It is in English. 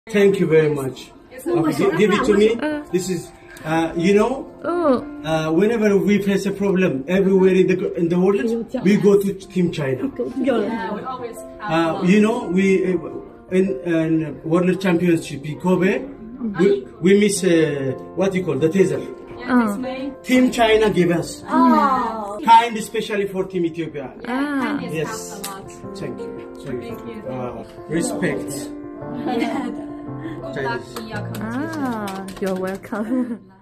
Thank you very much. Okay, give it to me. This is, whenever we face a problem everywhere in the world, we go to Team China. Yeah, we always have we in World Championship in Kobe, we miss what you call the taser. Yeah, May. Team China give us kind, especially for Team Ethiopia. Kindness Yes. helps a lot. Thank you. Thank you. Respect. Good luck in your competition. You're welcome.